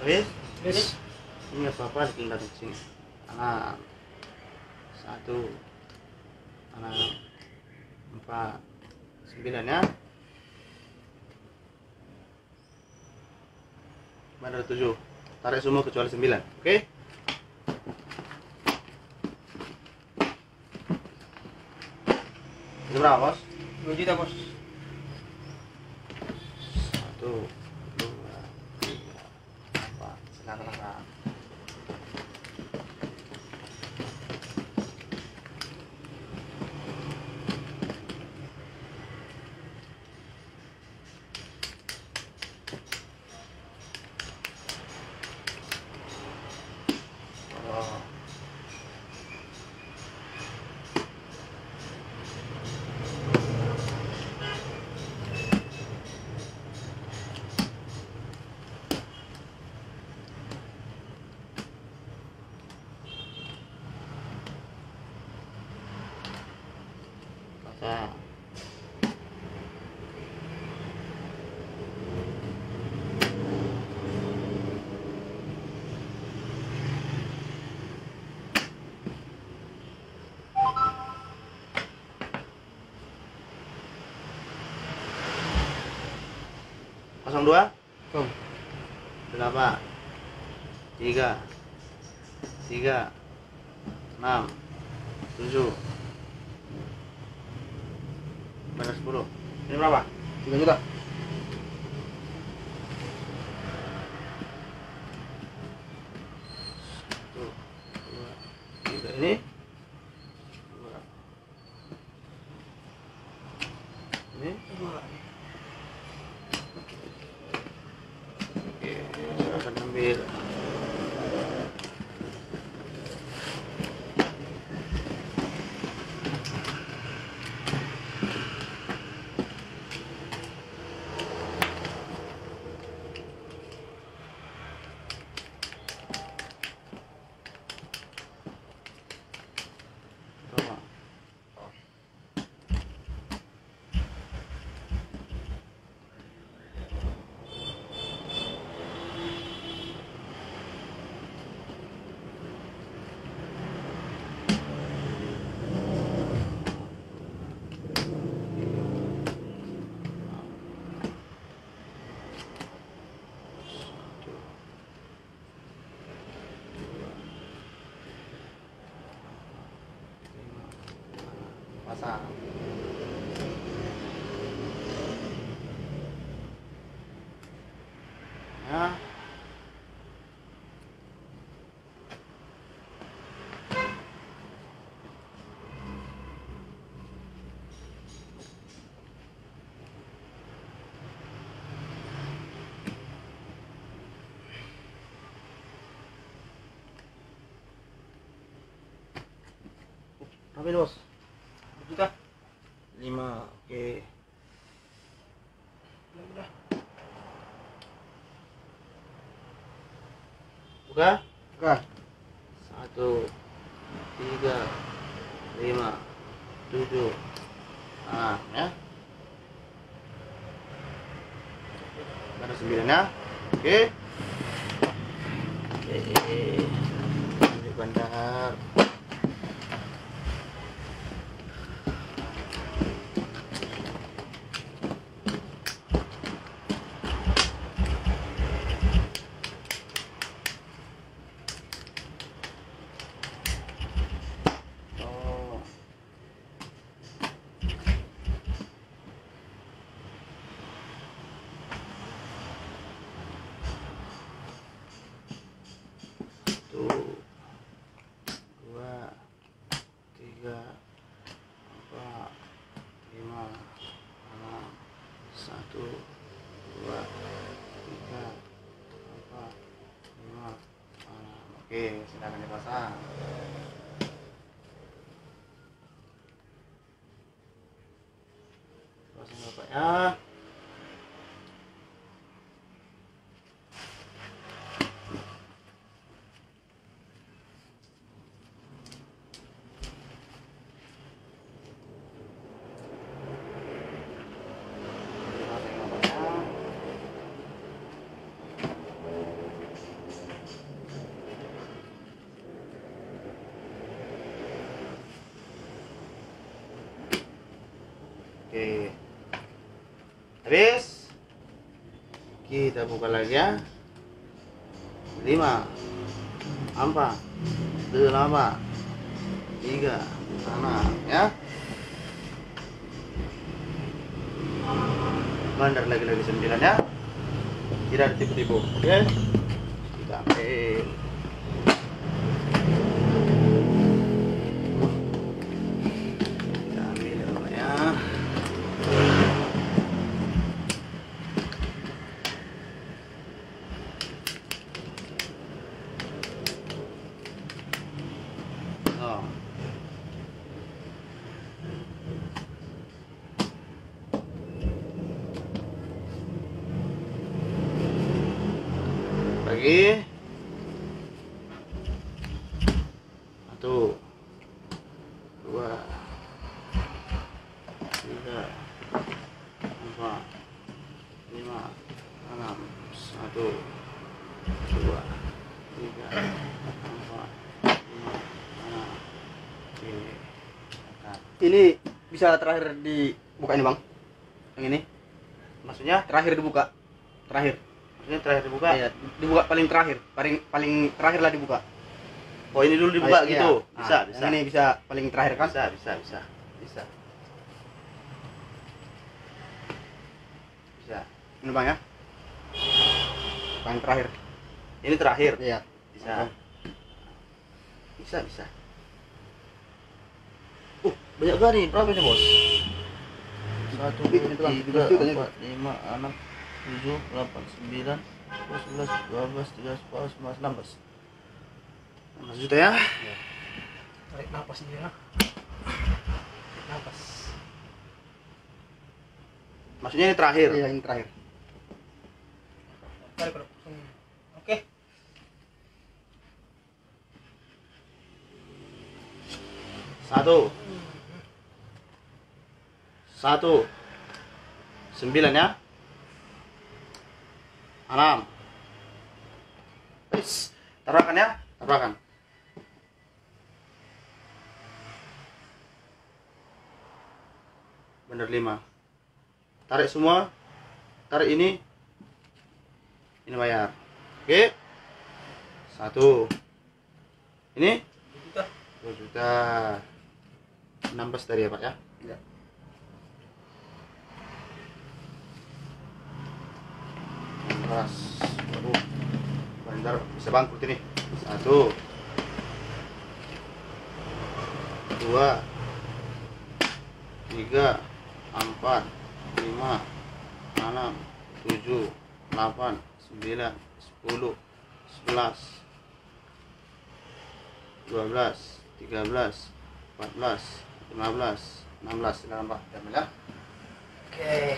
Wis, Wis. ini apa-apa tinggal di sini. Tangan. 1, tangan 4, 9 ya. Mana 7? Tarik semua kecuali 9. Oke? Itu berapa, Bos? 2 juta, Bos. 1, 2, 3, 4. Silakan. Oh. Pasang. Kosong 2, Kom. berapa? 3, 6, 7, benar 10. Ini berapa? 3 juta. 1, 2, 3. Ini 2. Ini 2. Oke, silakan ambil. Bawa. Pasang. Ya. Ambil, Bos. 2 juta. 5. Oke. Udah. Buka. Buka. 1, 3, 5, 7. Nah, ya. Baru 9 ya. Oke. Oke. Ambil bandar. Oh. Satu, 2, 3, 4, 5, 6, 1, 2, 3, 4, 5, 6. Oke, silakan dipasang. Pasang Bapak ya. Pasang Bapak ya. Habis. Kita buka lagi ya. 5 4 3 6 ya. Bandar lagi 9 ya. Tidak ada tipu-tipu. Oke. Kita ambil. Kita ambil ya. Oh. Lagi 1 2 3 4 5 6 1 2 3 4 Ini bisa terakhir dibuka ini bang, yang ini Maksudnya terakhir dibuka, terakhir. maksudnya terakhir dibuka. Iya, dibuka paling terakhir, paling terakhir lah dibuka. Oh, ini dulu dibuka Iya. gitu. Bisa, Nah, bisa. yang ini bisa paling terakhir kan? Bisa. Ini bang ya, paling terakhir. Ini terakhir. Iya. Bisa. Bisa. Banyak kali. Berapa ini, Bos? 1 Ini tuh, 2 itu, 3 itu. 4 5 6 7 8 9 10 11 12 13 14 15 16 16 juta ya. Tarik napas dia. Napas. Maksudnya ini terakhir. Iya, ini terakhir. Tarik dulu. Oke. Satu 9 ya. 6. Tabrakan ya, tabrakan. Bener 5. Tarik semua. Tarik ini. Ini bayar. Oke. 1. Ini 2 juta. 16 tadi ya, Pak ya? Iya. Keras. Waduh. Bandar bisa bangkrut ini. 1 2 3 4 5 6 7 8 9 10 11 12 13 14 15 16. Silakan Pak, ambil ya. Oke.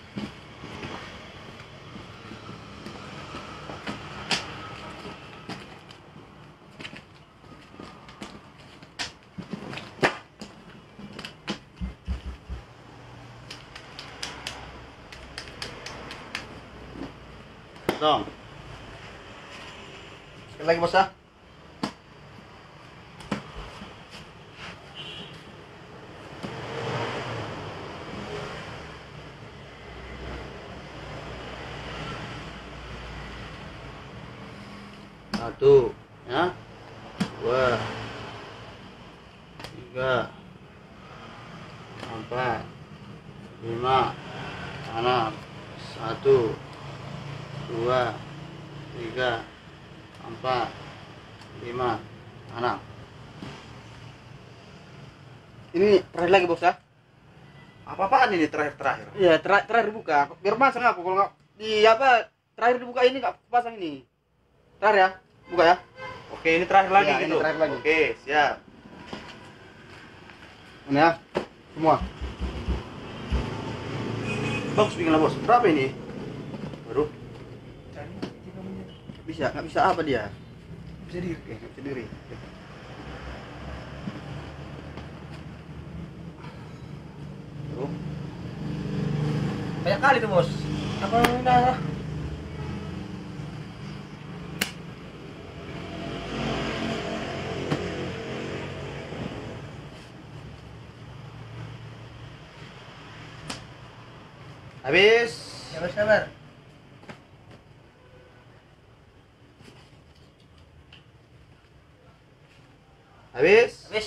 Dong. Sekali lagi bos ya. Satu ya, 2 3 4 5 6 1 2 3 4 5 6. Ini terakhir lagi bos ya. Apa-apaan ini terakhir? Iya, terakhir buka. Biar pasang aku kalau nggak di apa terakhir dibuka ini nggak pasang ini. Terakhir ya, buka ya. Oke, ini terakhir lagi Iya, ini gitu. terakhir lagi. Oke, siap. Ini ya, semua. Bagus bikinlah bos. Berapa ini? Baru. Nggak bisa apa dia? Bisa diri. Oke, nggak bisa diri. Baru. Banyak kali tuh bos. Apa udah? Habis. Sabar. Habis. Habis.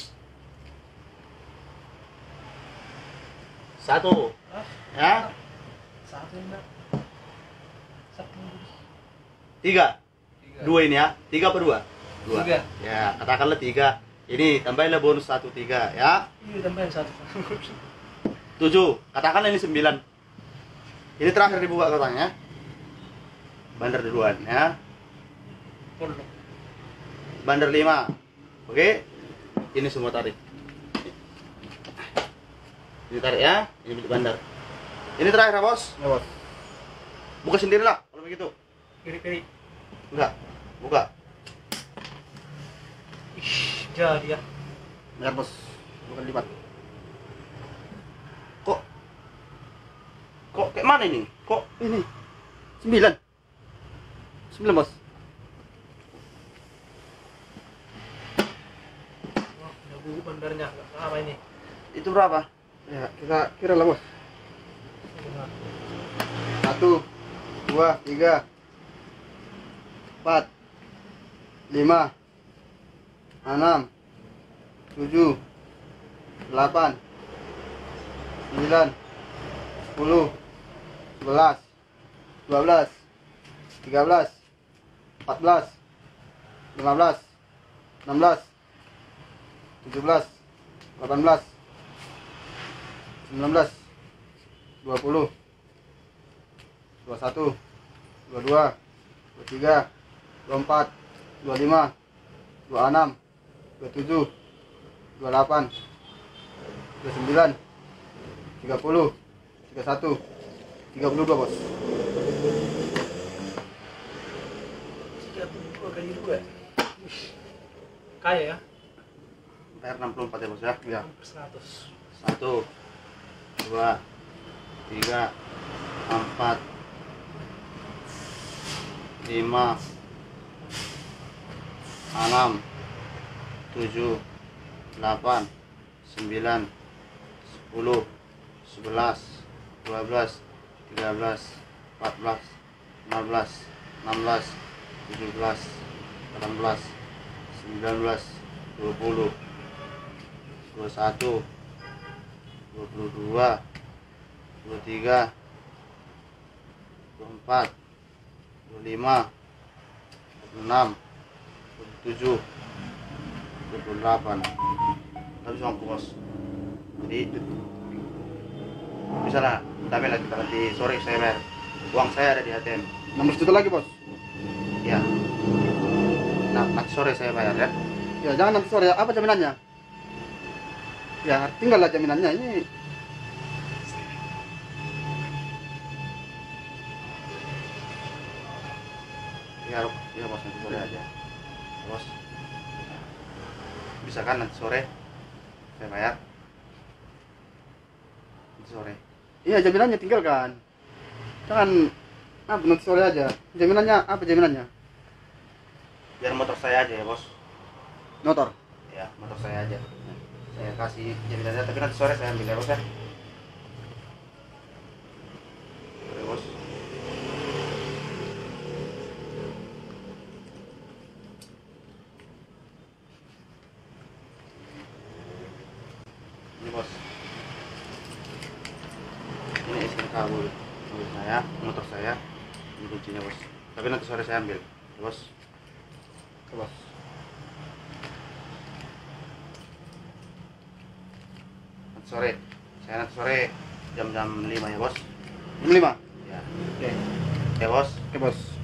1. Ah, Ya. satu enggak. Satu. 3. 2 ini ya. 3 apa 2? 2. Tiga. Ya, katakanlah 3. Ini tambahinlah bonus 1 3 ya. Iya tambahin satu. 7. Katakanlah ini 9. Ini terakhir dibuka katanya. Bandar duluan ya. Puluh. Bandar 5. Oke. Ini semua tarik. Ini tarik ya. Ini milik bandar. Ini terakhir ya, Bos. Ya, Bos. Buka sendirilah kalau begitu. Kiri. Enggak. Buka. Ih, jadi ya. Biar, Bos. Bukan lipat. Kok kayak mana ini? Kok Ini. 9. 9, Bos. Oh, udah buku bandarnya enggak apa ini. itu berapa? Ya, kita kira lah, Bos. 1 2 3 4 5 6 7 8 9 10 11 12 13 14 15 16 17 18 19 20 21 22 23 24 25 26 27 28 29 30 31 32, Bos. 32 kali 2. Kaya ya. PR 64 ya, Bos ya. Ya. Hampir 100. 1 2 3 4 5 6 7 8 9 10 11 12 13 14 15 16 17 18 19 20 21 22 23 24 25 26 27 28 habis uangku, Bos. Jadi bisa lah, tapi lagi nanti sore saya bayar. Uang saya ada di ATM. 16 juta lagi, Bos. Ya. Nah, nanti sore saya bayar ya. Ya, jangan nanti sore. Apa jaminannya? Ya, tinggallah jaminannya. Ini Ya, ya, Bos, nanti sore aja. Bos. Bisa kan nanti sore saya bayar? Nanti sore. iya, jaminannya tinggalkan. Jangan apa nanti sore aja. Jaminannya apa jaminannya? Biar motor saya aja ya, Bos. Motor. Ya, motor saya aja. Saya kasih jaminannya, tapi nanti sore saya ambil ya, Bos ya. Oke, Bos. Ini, Bos. Ini SNK mobil saya, motor saya. Ini kuncinya, Bos. Tapi nanti sore saya ambil, ya, Bos. Oke, Bos. Nanti sore jam-jam 5 ya, Bos. Jam 5. Ya. Oke. Ya, Bos. Oke, Bos.